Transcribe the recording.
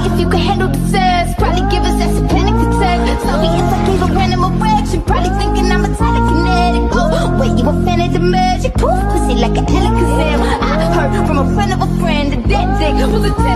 if you can handle the sex. Probably give us that panic attack. Sorry if I gave a random erection. Probably thinking I'm a telekinetic. Oh, wait, you a fan of the magic? Poof, pussy like an Alakazam. I heard from a friend of a friend that that dick was a